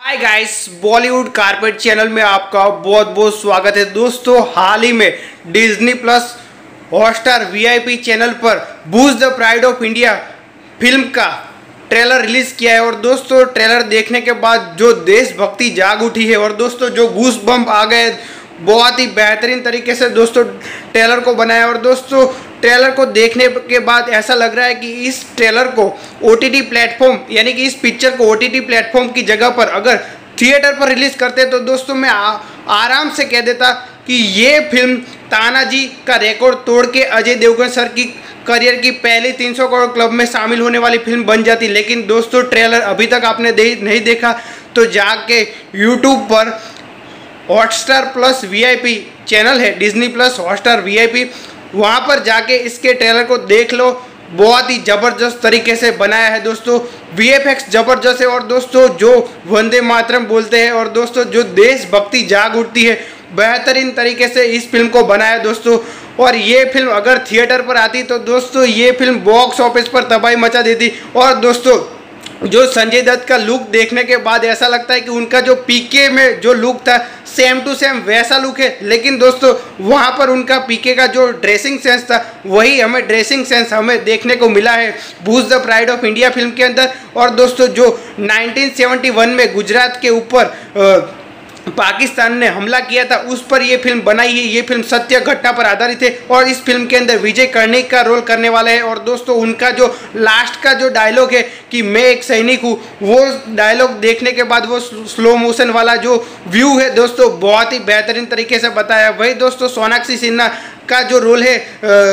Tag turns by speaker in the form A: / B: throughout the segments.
A: हाय guys, Bollywood carpet channel में आपका बहुत बहुत स्वागत है। दोस्तों, हाल ही में Disney plus Hotstar VIP channel पर Bhuj the pride of India film का ट्रेलर रिलीज किया है। और दोस्तों, ट्रेलर देखने के बाद जो देशभक्ति जाग उठी है और दोस्तों जो गूस बम्प आ गए, बहुत ही बेहतरीन तरीके से दोस्तों ट्रेलर को बनाया। और दोस्तों, ट्रेलर को देखने के बाद ऐसा लग रहा है कि इस ट्रेलर को ओटीटी प्लेटफॉर्म यानी कि इस पिक्चर को ओटीटी प्लेटफॉर्म की जगह पर अगर थिएटर पर रिलीज़ करते तो दोस्तों मैं आराम से कह देता कि ये फिल्म तानाजी का रिकॉर्ड तोड़ के अजय देवगन सर की करियर की पहली 300 करोड़ क्लब में शामिल होने वाली फिल्म बन जाती। लेकिन दोस्तों, ट्रेलर अभी तक आपने नहीं देखा तो जाके यूट्यूब पर हॉटस्टार प्लस वीआईपी चैनल है, डिज्नी प्लस हॉटस्टार वीआईपी, वहाँ पर जाके इसके ट्रेलर को देख लो। बहुत ही ज़बरदस्त तरीके से बनाया है दोस्तों, वीएफएक्स ज़बरदस्त है। और दोस्तों जो वंदे मातरम बोलते हैं और दोस्तों जो देशभक्ति जाग उठती है, बेहतरीन तरीके से इस फिल्म को बनाया दोस्तों। और ये फिल्म अगर थिएटर पर आती तो दोस्तों ये फिल्म बॉक्स ऑफिस पर तबाही मचा देती। और दोस्तों, जो संजय दत्त का लुक देखने के बाद ऐसा लगता है कि उनका जो पीके में जो लुक था सेम टू सेम वैसा लुक है। लेकिन दोस्तों, वहाँ पर उनका पीके का जो ड्रेसिंग सेंस था वही हमें ड्रेसिंग सेंस हमें देखने को मिला है Bhuj the pride of India film के अंदर। और दोस्तों, जो 1971 में गुजरात के ऊपर पाकिस्तान ने हमला किया था उस पर यह फिल्म बनाई है। ये फिल्म सत्य घटना पर आधारित है और इस फिल्म के अंदर विजय कर्णिक का रोल करने वाला है। और दोस्तों, उनका जो लास्ट का जो डायलॉग है कि मैं एक सैनिक हूँ, वो डायलॉग देखने के बाद वो स्लो मोशन वाला जो व्यू है दोस्तों, बहुत ही बेहतरीन तरीके से बताया। वही दोस्तों, सोनाक्षी सिन्हा का जो रोल है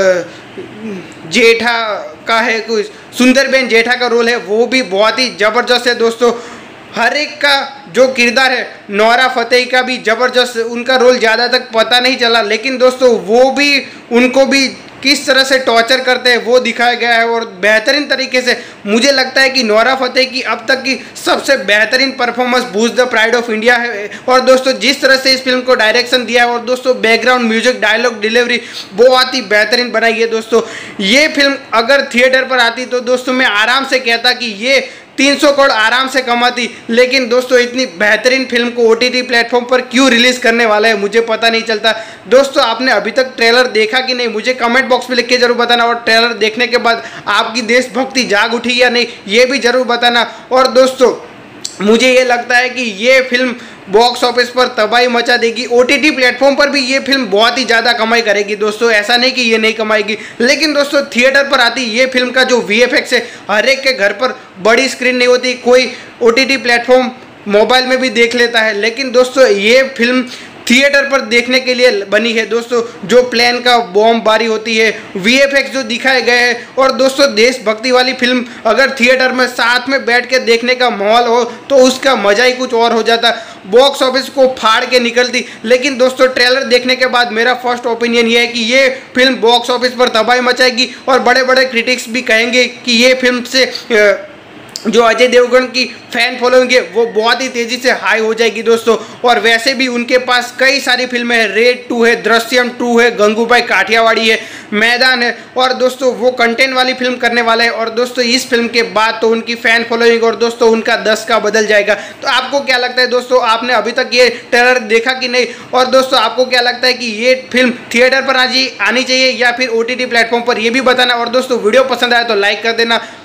A: जेठा का है, कुछ सुंदरबेन जेठा का रोल है, वो भी बहुत ही ज़बरदस्त है दोस्तों। हर एक का जो किरदार है, नोरा फतेही का भी ज़बरदस्त, उनका रोल ज़्यादा तक पता नहीं चला। लेकिन दोस्तों वो भी उनको भी किस तरह से टॉर्चर करते हैं वो दिखाया गया है और बेहतरीन तरीके से। मुझे लगता है कि नोरा फतेही की अब तक की सबसे बेहतरीन performance Bhuj the pride of India है। और दोस्तों, जिस तरह से इस फिल्म को डायरेक्शन दिया है और दोस्तों बैकग्राउंड म्यूजिक, डायलॉग डिलीवरी बहुत ही बेहतरीन बनाई है दोस्तों। ये फिल्म अगर थिएटर पर आती तो दोस्तों मैं आराम से कहता कि ये 300 करोड़ आराम से कमाती। लेकिन दोस्तों, इतनी बेहतरीन फिल्म को ओटीटी प्लेटफॉर्म पर क्यों रिलीज करने वाला है मुझे पता नहीं चलता। दोस्तों, आपने अभी तक ट्रेलर देखा कि नहीं, मुझे कमेंट बॉक्स में लिख के जरूर बताना। और ट्रेलर देखने के बाद आपकी देशभक्ति जाग उठी या नहीं ये भी जरूर बताना। और दोस्तों, मुझे ये लगता है कि ये फिल्म बॉक्स ऑफिस पर तबाही मचा देगी। ओटीटी प्लेटफॉर्म पर भी ये फिल्म बहुत ही ज़्यादा कमाई करेगी दोस्तों, ऐसा नहीं कि ये नहीं कमाएगी। लेकिन दोस्तों, थिएटर पर आती ये फिल्म का जो वीएफएक्स है, हर एक के घर पर बड़ी स्क्रीन नहीं होती, कोई ओटीटी प्लेटफॉर्म मोबाइल में भी देख लेता है। लेकिन दोस्तों, ये फिल्म थिएटर पर देखने के लिए बनी है दोस्तों। जो प्लेन का बॉम्बबारी होती है, वीएफएक्स जो दिखाए गए हैं, और दोस्तों देशभक्ति वाली फिल्म अगर थिएटर में साथ में बैठ के देखने का माहौल हो तो उसका मज़ा ही कुछ और हो जाता, बॉक्स ऑफिस को फाड़ के निकलती। लेकिन दोस्तों, ट्रेलर देखने के बाद मेरा फर्स्ट ओपिनियन ये है कि ये फिल्म बॉक्स ऑफिस पर तबाही मचाएगी और बड़े बड़े क्रिटिक्स भी कहेंगे कि ये फिल्म से जो अजय देवगन की फैन फॉलोइंग है वो बहुत ही तेज़ी से हाई हो जाएगी दोस्तों। और वैसे भी उनके पास कई सारी फिल्में हैं, रेड 2 है, दृश्यम 2 है, गंगूबाई काठियावाड़ी है, मैदान है, और दोस्तों वो कंटेंट वाली फिल्म करने वाले हैं। और दोस्तों, इस फिल्म के बाद तो उनकी फ़ैन फॉलोइंग और दोस्तों उनका 10 का बदल जाएगा। तो आपको क्या लगता है दोस्तों, आपने अभी तक ये ट्रेलर देखा कि नहीं? और दोस्तों, आपको क्या लगता है कि ये फिल्म थिएटर पर आनी चाहिए या फिर ओटीटी प्लेटफॉर्म पर, ये भी बताना। और दोस्तों, वीडियो पसंद आया तो लाइक कर देना,